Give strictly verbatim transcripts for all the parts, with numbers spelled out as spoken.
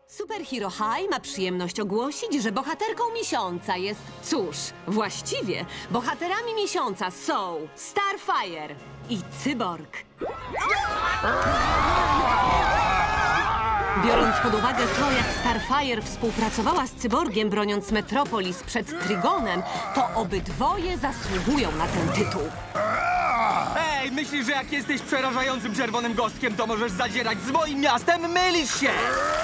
Super Hero High ma przyjemność ogłosić, że bohaterką miesiąca jest... Cóż, właściwie bohaterami miesiąca są Starfire i Cyborg. Biorąc pod uwagę to, jak Starfire współpracowała z Cyborgiem, broniąc Metropolis przed Trigonem, to obydwoje zasługują na ten tytuł. Ej, myślisz, że jak jesteś przerażającym czerwonym gostkiem, to możesz zadzierać z moim miastem? Mylisz się!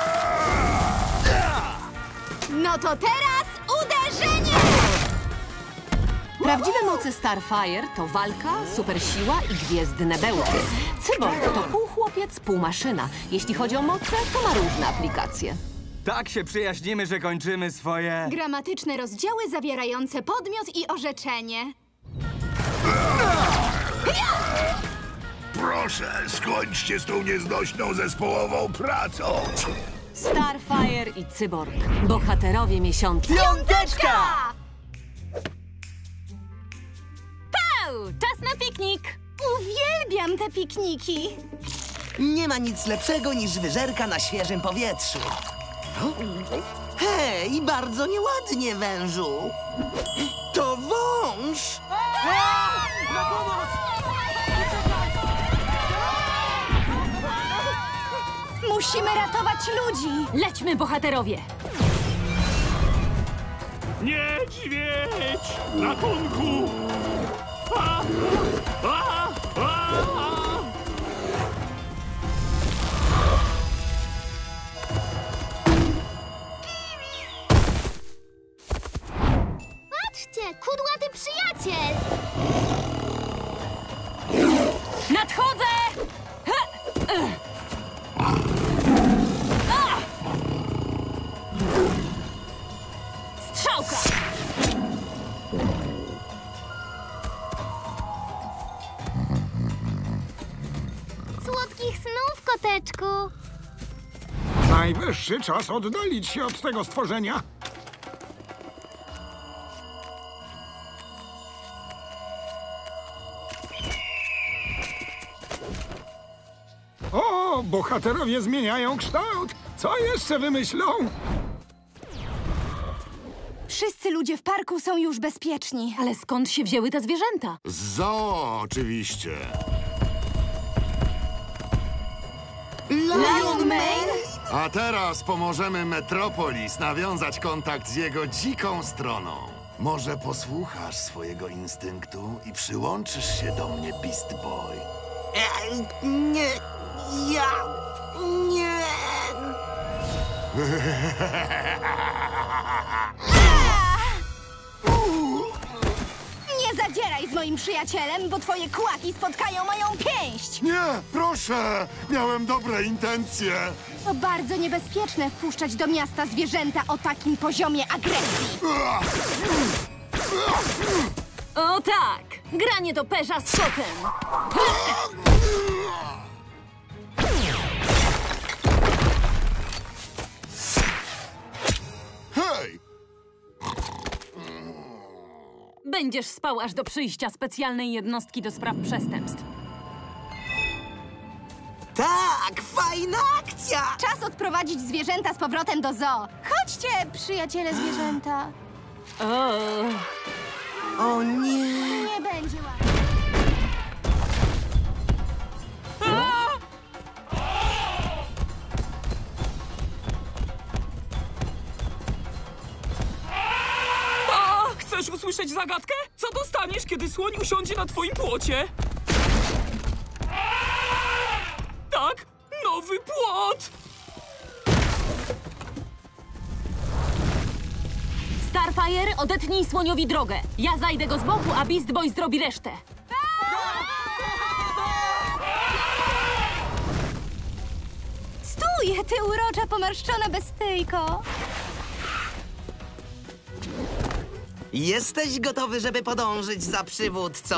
No to teraz uderzenie! Prawdziwe moce Starfire to walka, supersiła i gwiezdne bełty. Cyborg to pół chłopiec, pół maszyna. Jeśli chodzi o moce, to ma różne aplikacje. Tak się przyjaźnimy, że kończymy swoje... Gramatyczne rozdziały zawierające podmiot i orzeczenie. Proszę, skończcie z tą nieznośną zespołową pracą. Starfire i Cyborg. Bohaterowie miesiąca. Piąteczka! Pau! Czas na piknik! Uwielbiam te pikniki! Nie ma nic lepszego niż wyżerka na świeżym powietrzu. Hej, bardzo nieładnie, wężu. To wąż! Na pomoc! Musimy ratować ludzi! Lećmy, bohaterowie! Niedźwiedź! Ratunku! A! A! A! Patrzcie, kudłaty przyjaciel! Nadchodzę! Ha! Ugh. A! Strzałka! Słodkich snów, koteczku! Najwyższy czas oddalić się od tego stworzenia. O, bohaterowie zmieniają kształt. Co jeszcze wymyślą? Wszyscy ludzie w parku są już bezpieczni. Ale skąd się wzięły te zwierzęta? Z zoo, oczywiście. Lion Mane? A teraz pomożemy Metropolis nawiązać kontakt z jego dziką stroną. Może posłuchasz swojego instynktu i przyłączysz się do mnie, Beast Boy. E, nie, ja, nie. Nie zadzieraj z moim przyjacielem, bo twoje kłaki spotkają moją pięść! Nie, proszę! Miałem dobre intencje. To bardzo niebezpieczne wpuszczać do miasta zwierzęta o takim poziomie agresji. O tak! Granie do perza z kotem! Hej! Będziesz spał aż do przyjścia specjalnej jednostki do spraw przestępstw. Tak, fajna akcja! Czas odprowadzić zwierzęta z powrotem do zoo. Chodźcie, przyjaciele zwierzęta. O, O nie. Nie będzie łatwo. A! Chcesz usłyszeć zagadkę? Co dostaniesz, kiedy słoń usiądzie na twoim płocie? Tak, nowy płot! Starfire, odetnij słoniowi drogę. Ja zajdę go z boku, a Beast Boy zrobi resztę. Stój, ty urocza, pomarszczona bestyjko. Jesteś gotowy, żeby podążyć za przywódcą?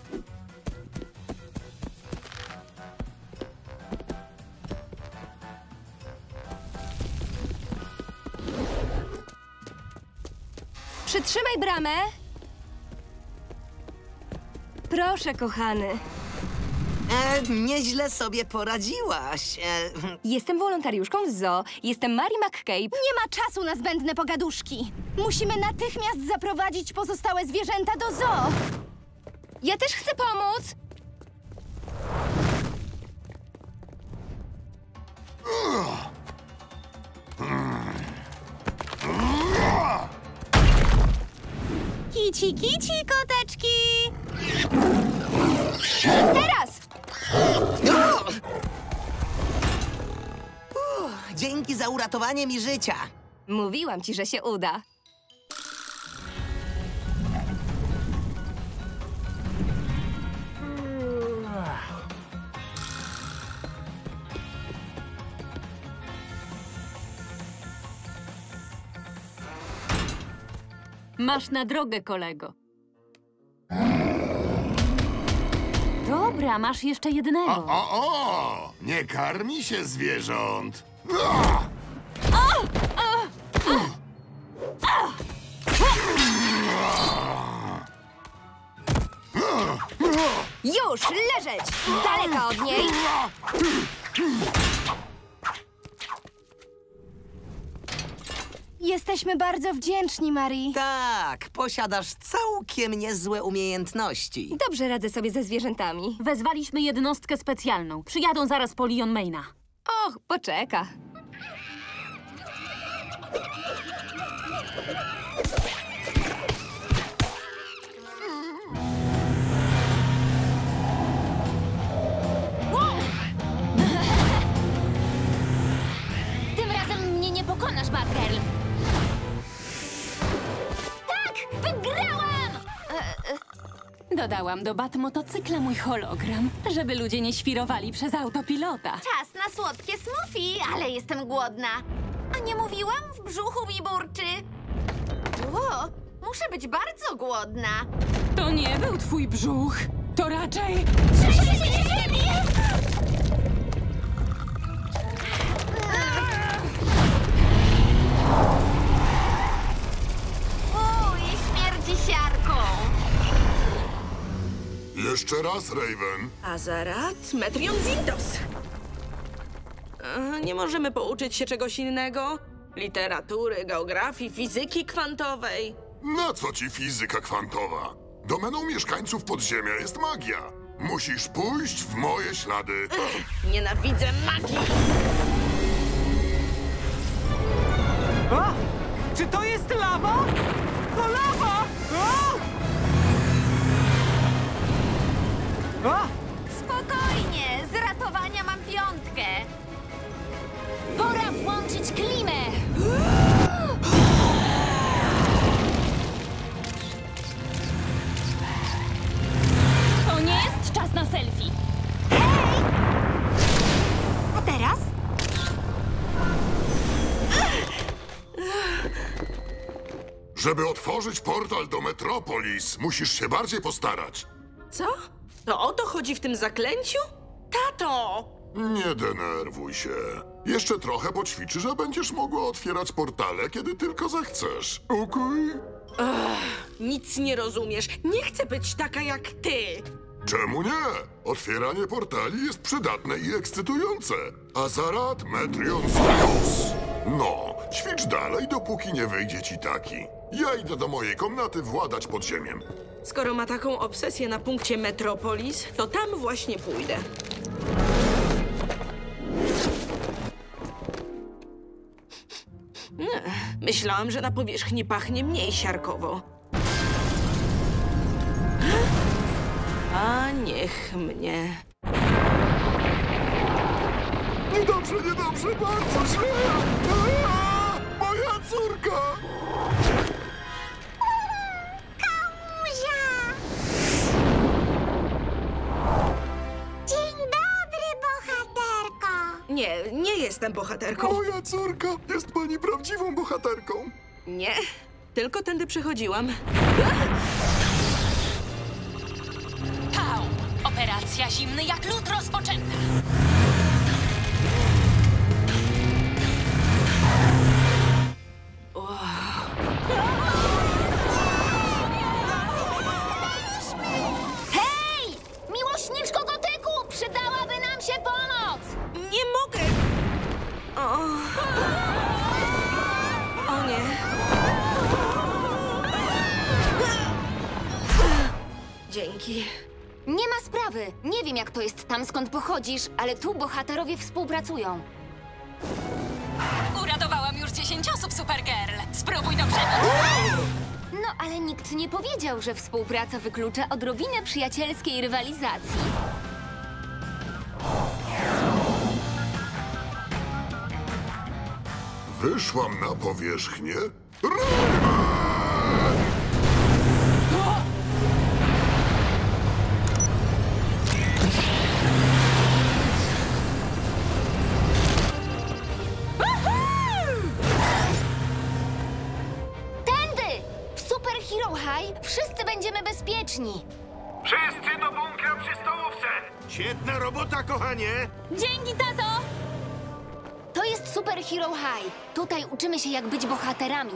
Przytrzymaj bramę. Proszę, kochany. E, nieźle sobie poradziłaś. E, Jestem wolontariuszką z zoo. Jestem Mary McCabe. Nie ma czasu na zbędne pogaduszki. Musimy natychmiast zaprowadzić pozostałe zwierzęta do zoo. Ja też chcę pomóc. Kici, kici, koteczki! Teraz! Uff, dzięki za uratowanie mi życia. Mówiłam ci, że się uda. Masz na drogę, kolego. Dobra, masz jeszcze jednego. O, o, o! Nie karmi się zwierząt! Ah! Już, leżeć! Z daleka od niej! Jesteśmy bardzo wdzięczni, Marii. Tak, posiadasz całkiem niezłe umiejętności. Dobrze radzę sobie ze zwierzętami. Wezwaliśmy jednostkę specjalną. Przyjadą zaraz po Leon Maina. Och, poczeka. Tym razem mnie nie pokonasz, Batgirl. Tak! Wygrałam! Dodałam do Batmotocykla mój hologram, żeby ludzie nie świrowali przez autopilota. Czas na słodkie smoothie, ale jestem głodna. A nie mówiłam? W brzuchu mi burczy. O, muszę być bardzo głodna. To nie był twój brzuch. To raczej... Uj, śmierdzi siarką. Jeszcze raz, Raven. Azarat, Metrion Zintos. E, Nie możemy pouczyć się czegoś innego? Literatury, geografii, fizyki kwantowej. Na co ci fizyka kwantowa? Domeną mieszkańców podziemia jest magia. Musisz pójść w moje ślady. Nienawidzę magii! O! Czy to jest lawa? To lawa! O! O! Spokojnie, z ratowania mam piątkę. Pora włączyć klimę. To nie jest czas na selfie. A teraz? Żeby otworzyć portal do Metropolis, musisz się bardziej postarać. Co? To o to chodzi w tym zaklęciu? Tato! Nie denerwuj się. Jeszcze trochę poćwiczysz, a będziesz mogła otwierać portale, kiedy tylko zechcesz. Okej? Nic nie rozumiesz. Nie chcę być taka jak ty. Czemu nie? Otwieranie portali jest przydatne i ekscytujące. Azarat Metrion Zintos. No, ćwicz dalej, dopóki nie wyjdzie ci taki. Ja idę do mojej komnaty władać podziemiem. Skoro ma taką obsesję na punkcie Metropolis, to tam właśnie pójdę. Ech, myślałam, że na powierzchni pachnie mniej siarkowo. A niech mnie. Niedobrze, niedobrze, bardzo źle! Aaa! Moja córka! Dzień dobry, bohaterko. Nie, nie jestem bohaterką. Moja córka! Jest pani prawdziwą bohaterką! Nie, tylko tędy przechodziłam. Pał! Operacja zimny jak lód rozpoczęta. Hej! Miłośniczko gotyku, dzięki. Nie ma sprawy. Nie wiem, jak to jest tam, skąd pochodzisz, ale tu bohaterowie współpracują. Uratowałam już dziesięć osób, Supergirl. Spróbuj dobrze. No, ale nikt nie powiedział, że współpraca wyklucza odrobinę przyjacielskiej rywalizacji. Wyszłam na powierzchnię. Tędy! W Super Hero High wszyscy będziemy bezpieczni. Wszyscy do bunkra przy stołówce! Świetna robota, kochanie! Dzięki, tato! To jest Super Hero High. Tutaj uczymy się, jak być bohaterami.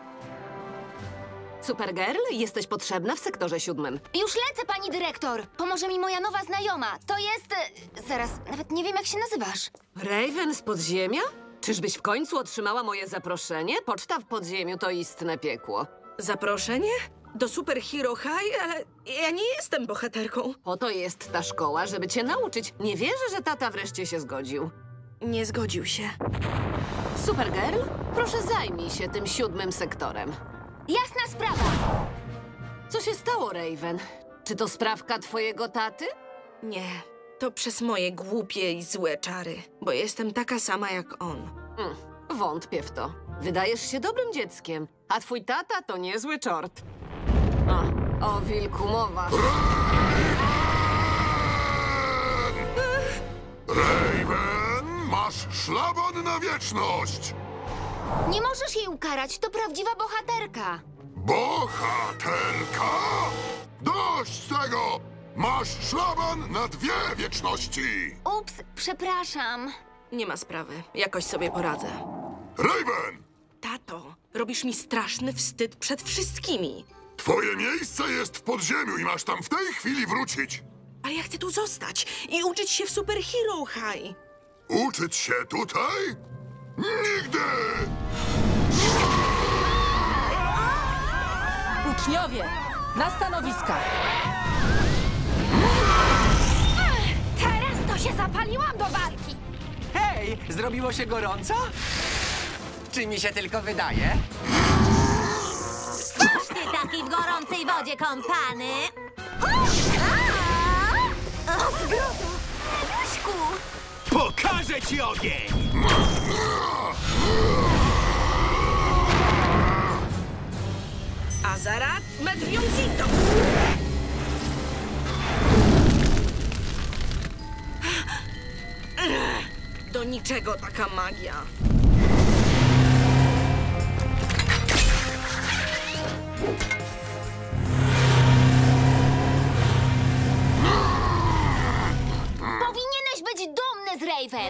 Supergirl, jesteś potrzebna w sektorze siódmym. Już lecę, pani dyrektor. Pomoże mi moja nowa znajoma. To jest... e, Zaraz, nawet nie wiem, jak się nazywasz. Raven z podziemia? Czyżbyś w końcu otrzymała moje zaproszenie? Poczta w podziemiu to istne piekło. Zaproszenie? Do Super Hero High? Ale ja nie jestem bohaterką. Po to jest ta szkoła, żeby cię nauczyć. Nie wierzę, że tata wreszcie się zgodził. Nie zgodził się. Supergirl, proszę zajmij się tym siódmym sektorem. Jasna sprawa. Co się stało, Raven? Czy to sprawka twojego taty? Nie, to przez moje głupie i złe czary, bo jestem taka sama jak on. Mm, wątpię w to. Wydajesz się dobrym dzieckiem, a twój tata to niezły czort. O, o wilku mowa. Raven, masz szlaban na wieczność! Nie możesz jej ukarać, to prawdziwa bohaterka. Bohaterka? Dość tego! Masz szlaban na dwie wieczności! Ups, przepraszam. Nie ma sprawy, jakoś sobie poradzę. Raven! Tato, robisz mi straszny wstyd przed wszystkimi. Twoje miejsce jest w podziemiu i masz tam w tej chwili wrócić. Ale ja chcę tu zostać i uczyć się w Super Hero High. Uczyć się tutaj? Nigdy! Uczniowie, na stanowiska! Teraz to się zapaliłam do walki. Hej, zrobiło się gorąco? Czy mi się tylko wydaje? Coś ty taki w gorącej wodzie kąpany? O, zgrozu! Duśku! Pokażę ci ogień! Azarat Medrionzitos! Do niczego taka magia. Powinieneś być dumny z Raven.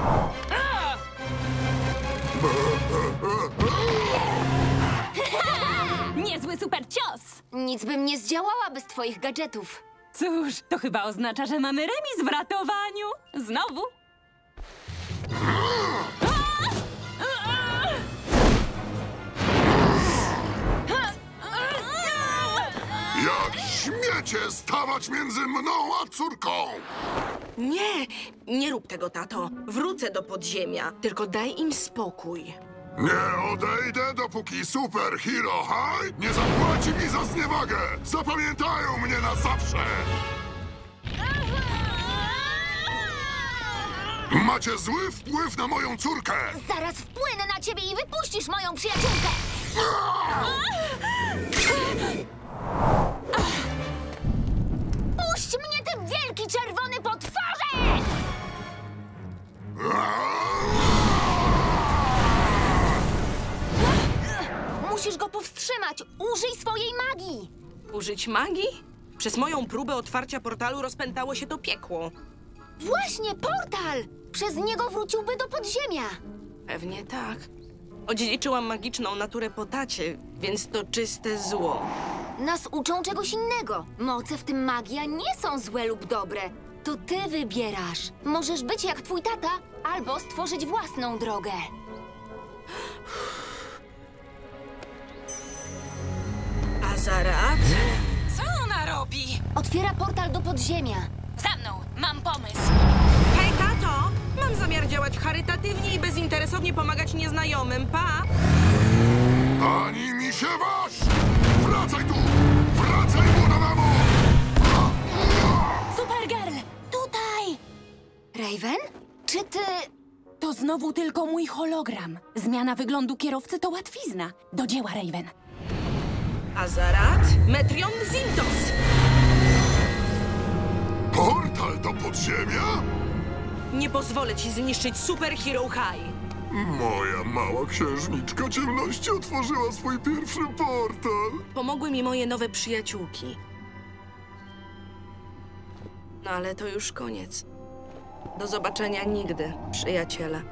Niezły super cios! Nic bym nie zdziałała bez twoich gadżetów. Cóż, to chyba oznacza, że mamy remis w ratowaniu. Znowu. Jak śmiecie stawać między mną a córką? Nie, nie rób tego, tato. Wrócę do podziemia, tylko daj im spokój. Nie odejdę, dopóki Super Hero High nie zapłaci mi za zniewagę! Zapamiętają mnie na zawsze! Macie zły wpływ na moją córkę! Zaraz wpłynę na ciebie i wypuścisz moją przyjaciółkę. Puść mnie, ty wielki czerwony potworze! Musisz go powstrzymać. Użyj swojej magii. Użyć magii? Przez moją próbę otwarcia portalu rozpętało się to piekło. Właśnie, portal! Przez niego wróciłby do podziemia. Pewnie tak. Odziedziczyłam magiczną naturę po tacie, więc to czyste zło. Nas uczą czegoś innego. Moce, w tym magia, nie są złe lub dobre. To ty wybierasz. Możesz być jak twój tata, albo stworzyć własną drogę. Azarat? Co ona robi? Otw Otwiera portal do podziemia. Za mną, mam pomysł. Hej, tato! Mam zamiar działać charytatywnie i bezinteresownie pomagać nieznajomym, pa! Ani mi się waż! Wracaj tu! Wracaj mu na mamo! Supergirl, tutaj! Raven? Czy ty... To znowu tylko mój hologram. Zmiana wyglądu kierowcy to łatwizna. Do dzieła, Raven. Azarat, Metrion Zintos! Portal do podziemia? Nie pozwolę ci zniszczyć Super Hero High. Moja mała księżniczka ciemności otworzyła swój pierwszy portal. Pomogły mi moje nowe przyjaciółki. No ale to już koniec. Do zobaczenia nigdy, przyjaciele.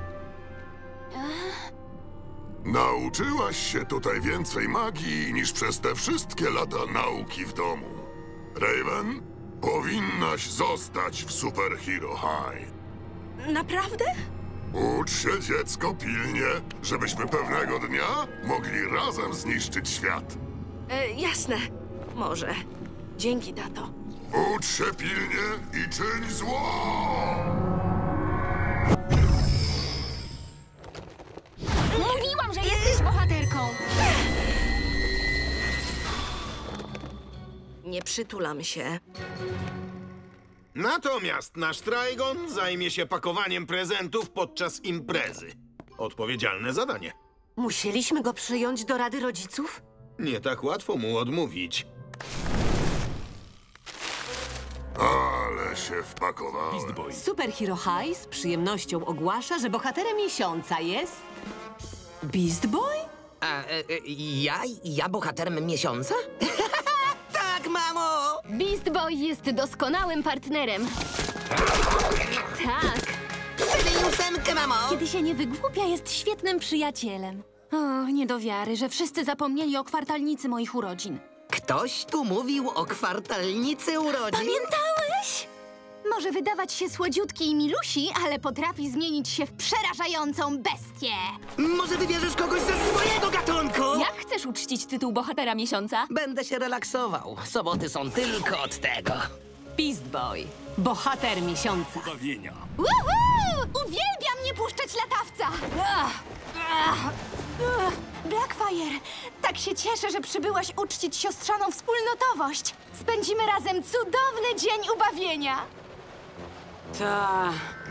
Nauczyłaś się tutaj więcej magii niż przez te wszystkie lata nauki w domu. Raven, powinnaś zostać w Super Hero High. Naprawdę? Ucz się, dziecko, pilnie, żebyśmy pewnego dnia mogli razem zniszczyć świat. E, jasne. Może. Dzięki, tato. Ucz się pilnie i czyń zło! Mówiłam, że jesteś bohaterką! Nie przytulam się. Natomiast nasz Trigon zajmie się pakowaniem prezentów podczas imprezy. Odpowiedzialne zadanie. Musieliśmy go przyjąć do rady rodziców? Nie tak łatwo mu odmówić. Ale się wpakowałem. Super Hero High z przyjemnością ogłasza, że bohaterem miesiąca jest... Beast Boy? A, e, e, ja? Ja bohaterem miesiąca? Tak, mamo! Beast Boy jest doskonałym partnerem. Tak. Przybij ósemkę, mamo! Kiedy się nie wygłupia, jest świetnym przyjacielem. O, nie do wiary, że wszyscy zapomnieli o kwartalnicy moich urodzin. Ktoś tu mówił o kwartalnicy urodzin? Pamiętałeś? Może wydawać się słodziutki i milusi, ale potrafi zmienić się w przerażającą bestię. Może wybierzesz kogoś ze swojego gatunku? Jak chcesz uczcić tytuł bohatera miesiąca? Będę się relaksował. Soboty są tylko od tego. Beast Boy, bohater miesiąca. Woohoo! Uwielbiam nie puszczać latawca! Ach, ach, ach. Blackfire, tak się cieszę, że przybyłaś uczcić siostrzaną wspólnotowość. Spędzimy razem cudowny dzień ubawienia. Ta.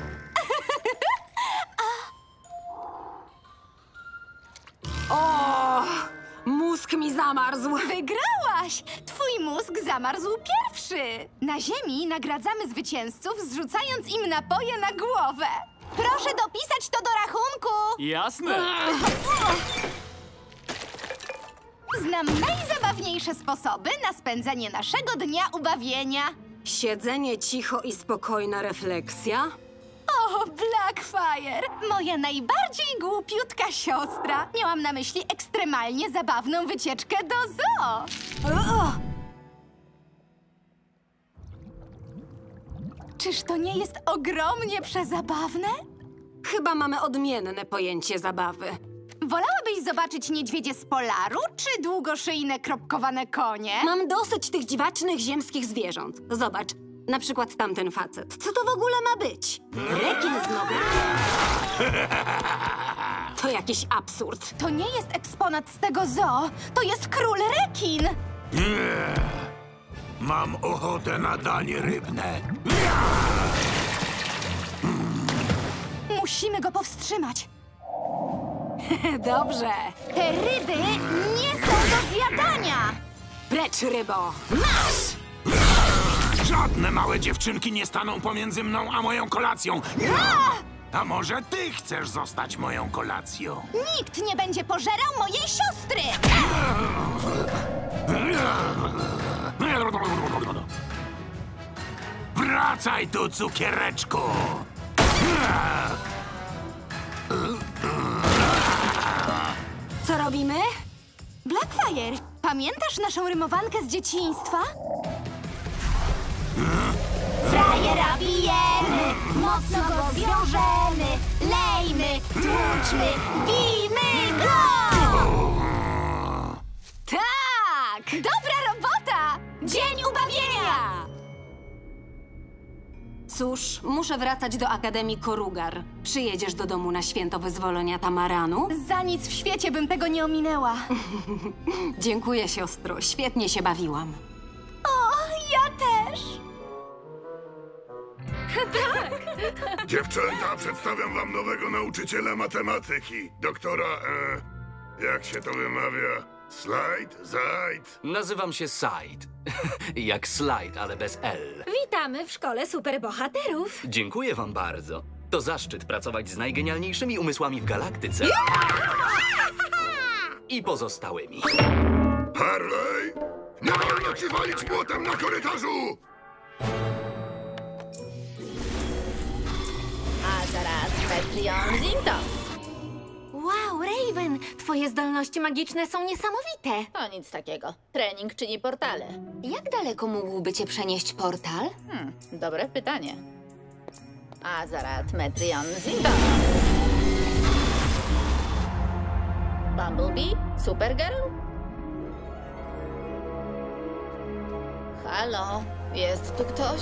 O! Mózg mi zamarzł. Wygrałaś! Twój mózg zamarzł pierwszy. Na ziemi nagradzamy zwycięzców, zrzucając im napoje na głowę. Proszę dopisać to do rachunku. Jasne. Znam najzabawniejsze sposoby na spędzenie naszego dnia ubawienia. Siedzenie cicho i spokojna refleksja. O, Blackfire! Moja najbardziej głupiutka siostra. Miałam na myśli ekstremalnie zabawną wycieczkę do zoo. O! Czyż to nie jest ogromnie przezabawne? Chyba mamy odmienne pojęcie zabawy. Wolałabyś zobaczyć niedźwiedzie z Polaru, czy długoszyjne, kropkowane konie? Mam dosyć tych dziwacznych ziemskich zwierząt. Zobacz, na przykład tamten facet. Co to w ogóle ma być? Rekin z nogą? To jakiś absurd. To nie jest eksponat z tego zoo, to jest król rekin! Mam ochotę na danie rybne. Musimy go powstrzymać. Dobrze. Te ryby nie są do zjadania! Precz, rybo. Żadne małe dziewczynki nie staną pomiędzy mną a moją kolacją. A może ty chcesz zostać moją kolacją? Nikt nie będzie pożerał mojej siostry! Wracaj tu, cukiereczku! Co robimy? Blackfire, pamiętasz naszą rymowankę z dzieciństwa? Frajera bijemy, mocno go zwiążemy, lejmy, tłuczmy, bijmy go! Tak! Dobra robota! Dzień ubawienia! Cóż, muszę wracać do Akademii Korugar. Przyjedziesz do domu na święto wyzwolenia Tamaranu? Za nic w świecie bym tego nie ominęła. Dziękuję, siostro. Świetnie się bawiłam. O, ja też! Dziewczęta, przedstawiam wam nowego nauczyciela matematyki. Doktora, e, jak się to wymawia? Slajd? Zajd? Nazywam się Said. Jak slajd, ale bez L. Witamy w szkole superbohaterów. Dziękuję wam bardzo. To zaszczyt pracować z najgenialniejszymi umysłami w galaktyce. I pozostałymi. Harley! Nie wolno ci walić młotem na korytarzu! Azarat Metrion Zintos. Wow, Raven, twoje zdolności magiczne są niesamowite. To nic takiego. Trening czyni portale. Jak daleko mógłby cię przenieść portal? Hmm, dobre pytanie. Azarat Metrion Zintos. Bumblebee? Supergirl? Halo, jest tu ktoś?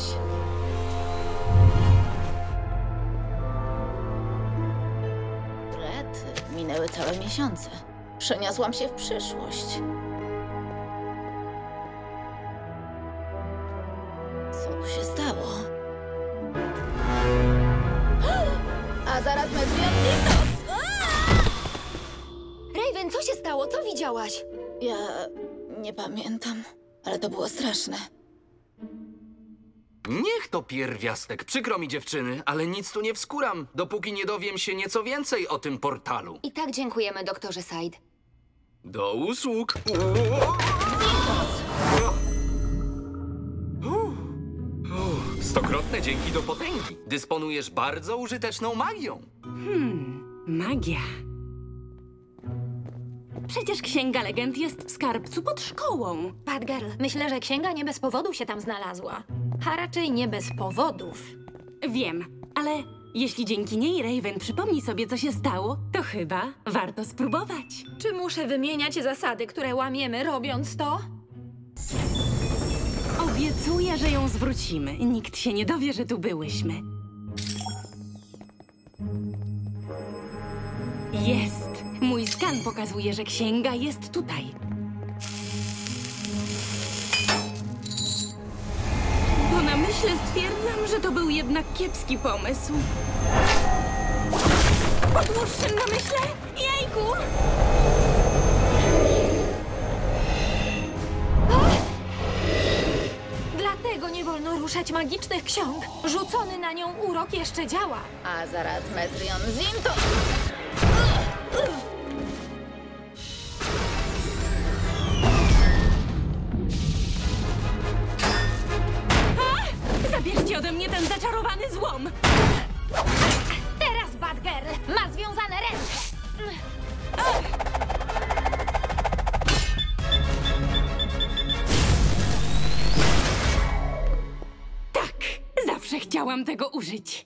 Rety, minęły całe miesiące. Przeniosłam się w przyszłość. Co tu się stało? Azarat Metrion Zintos! Raven, co się stało? Co widziałaś? Ja nie pamiętam, ale to było straszne. Niech to pierwiastek. Przykro mi, dziewczyny, ale nic tu nie wskuram, dopóki nie dowiem się nieco więcej o tym portalu. I tak dziękujemy, doktorze Said. Do usług. Stokrotne dzięki do potęgi. Dysponujesz bardzo użyteczną magią. Hmm, magia. Przecież Księga Legend jest w skarbcu pod szkołą. Batgirl, myślę, że księga nie bez powodu się tam znalazła. A raczej nie bez powodów. Wiem, ale jeśli dzięki niej Raven przypomni sobie, co się stało, to chyba warto spróbować. Czy muszę wymieniać zasady, które łamiemy, robiąc to? Obiecuję, że ją zwrócimy. Nikt się nie dowie, że tu byłyśmy. Jest! Mój skan pokazuje, że księga jest tutaj. Po namyśle stwierdzam, że to był jednak kiepski pomysł. Po dłuższym namyśle? Jejku! Dlatego nie wolno ruszać magicznych ksiąg. Rzucony na nią urok jeszcze działa. Azarat Metrion Zintos! Zabierzcie ode mnie ten zaczarowany złom! Teraz Batgirl ma związane ręce. Tak! Zawsze chciałam tego użyć.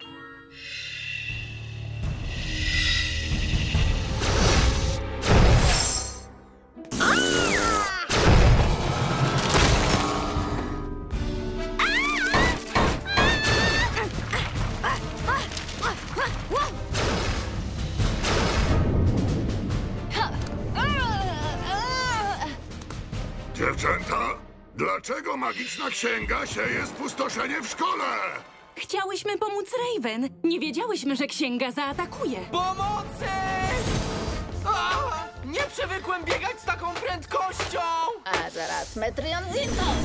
Dziewczęta, dlaczego magiczna księga sieje spustoszenie w szkole? Chciałyśmy pomóc Raven. Nie wiedziałyśmy, że księga zaatakuje. Pomocy! A! Nie przywykłem biegać z taką prędkością! Azarat Metrion Zintos!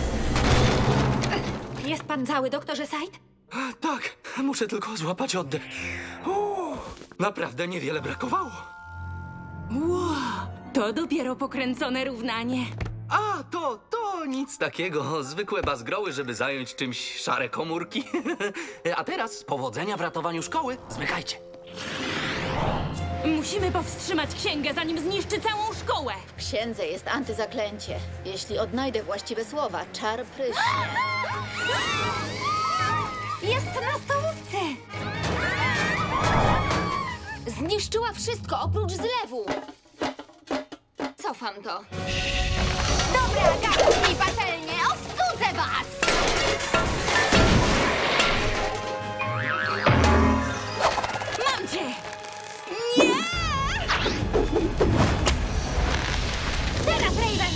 Jest pan cały, doktorze Said? Tak, muszę tylko złapać oddech. Uuu, naprawdę niewiele brakowało. Wow, to dopiero pokręcone równanie. A, to, to nic takiego. Zwykłe bazgroły, żeby zająć czymś szare komórki. A teraz powodzenia w ratowaniu szkoły. Zmykajcie. Musimy powstrzymać księgę, zanim zniszczy całą szkołę. W księdze jest antyzaklęcie. Jeśli odnajdę właściwe słowa, czar pryśnie. Jest na stołówce! Zniszczyła wszystko oprócz zlewu. Cofam to. Dobra, garnki i patelnie, ostudzę was! Teraz, Raven!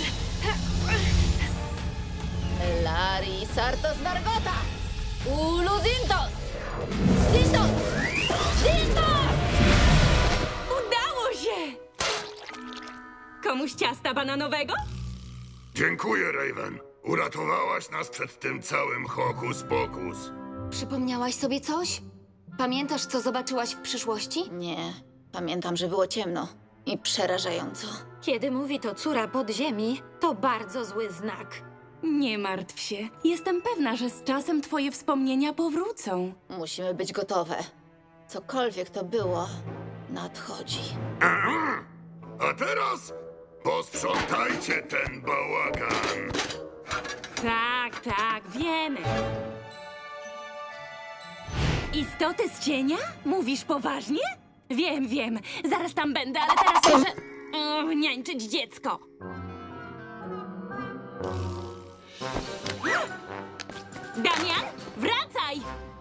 Lari Sartos Margota! Ulu Zintos! Zintos! Zintos! Udało się! Komuś ciasta bananowego? Dziękuję, Raven. Uratowałaś nas przed tym całym hokus pokus. Przypomniałaś sobie coś? Pamiętasz, co zobaczyłaś w przyszłości? Nie, pamiętam, że było ciemno i przerażająco. Kiedy mówi to córa podziemi, to bardzo zły znak. Nie martw się. Jestem pewna, że z czasem twoje wspomnienia powrócą. Musimy być gotowe. Cokolwiek to było, nadchodzi. A teraz posprzątajcie ten bałagan. Tak, tak, wiemy. Istoty z cienia? Mówisz poważnie? Wiem, wiem. Zaraz tam będę, ale teraz muszę... O, niańczyć dziecko. Damian, wracaj!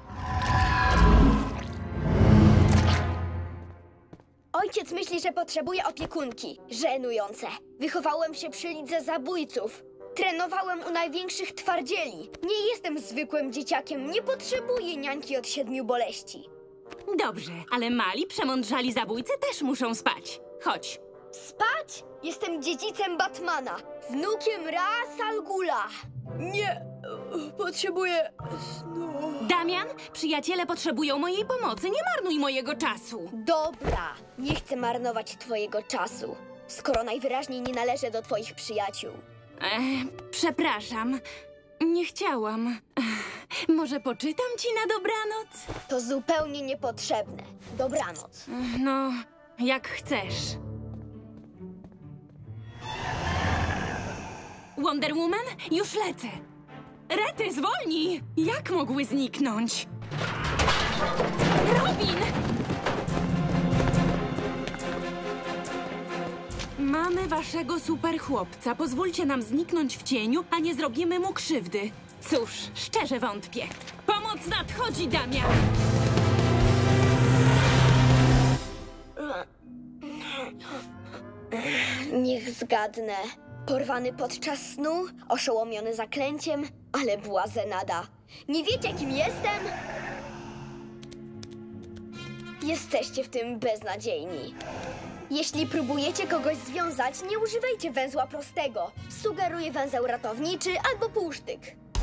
Ojciec myśli, że potrzebuje opiekunki. Żenujące. Wychowałem się przy lidze zabójców. Trenowałem u największych twardzieli. Nie jestem zwykłym dzieciakiem. Nie potrzebuję niańki od siedmiu boleści. Dobrze, ale mali, przemądrzali zabójcy też muszą spać. Chodź. Spać? Jestem dziedzicem Batmana. Wnukiem Ra's al Ghula. Nie, potrzebuję snu. Damian, przyjaciele potrzebują mojej pomocy. Nie marnuj mojego czasu. Dobra, nie chcę marnować twojego czasu, skoro najwyraźniej nie należę do twoich przyjaciół. Ech, przepraszam. Nie chciałam. Ech, może poczytam ci na dobranoc? To zupełnie niepotrzebne. Dobranoc. Ech, no, jak chcesz. Wonder Woman, już lecę. Rety, zwolnij! Jak mogły zniknąć? Robin! Mamy waszego superchłopca. Pozwólcie nam zniknąć w cieniu, a nie zrobimy mu krzywdy. Cóż, szczerze wątpię. Pomoc nadchodzi, Damian! Niech zgadnę. Porwany podczas snu, oszołomiony zaklęciem, ale błazenada. Nie wiecie, kim jestem? Jesteście w tym beznadziejni. Jeśli próbujecie kogoś związać, nie używajcie węzła prostego. Sugeruję węzeł ratowniczy albo półsztyk.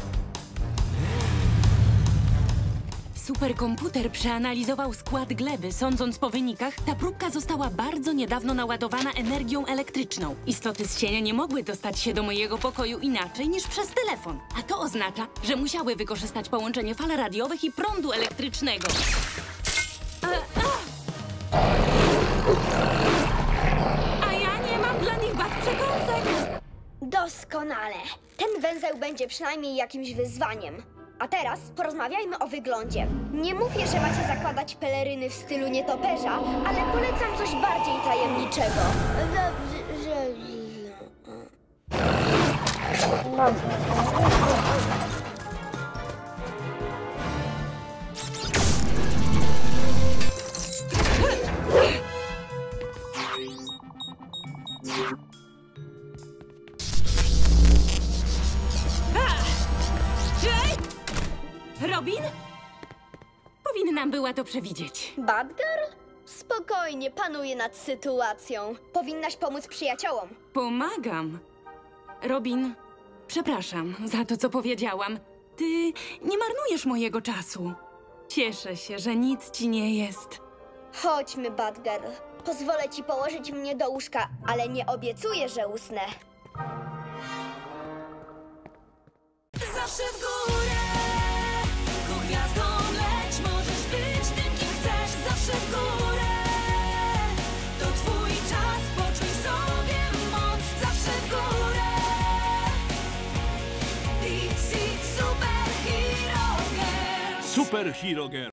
Superkomputer przeanalizował skład gleby. Sądząc po wynikach, ta próbka została bardzo niedawno naładowana energią elektryczną. Istoty z cienia nie mogły dostać się do mojego pokoju inaczej niż przez telefon. A to oznacza, że musiały wykorzystać połączenie fal radiowych i prądu elektrycznego. A, a! a ja nie mam dla nich bad przekąsek. Doskonale. Ten węzeł będzie przynajmniej jakimś wyzwaniem. A teraz porozmawiajmy o wyglądzie. Nie mówię, że macie zakładać peleryny w stylu nietoperza, ale polecam coś bardziej tajemniczego. Dobrze, że... Robin? Powinnam była to przewidzieć. Batgirl? Spokojnie, panuję nad sytuacją. Powinnaś pomóc przyjaciołom. Pomagam. Robin, przepraszam za to, co powiedziałam. Ty nie marnujesz mojego czasu. Cieszę się, że nic ci nie jest. Chodźmy, Batgirl. Pozwolę ci położyć mnie do łóżka, ale nie obiecuję, że usnę. Zawsze w górę, ku gwiazdom leć, możesz być tym, kim chcesz. Zawsze w górę, to twój czas, poczuj sobie moc. Zawsze w górę, D C Super Hero Girls. Super Hero Girls.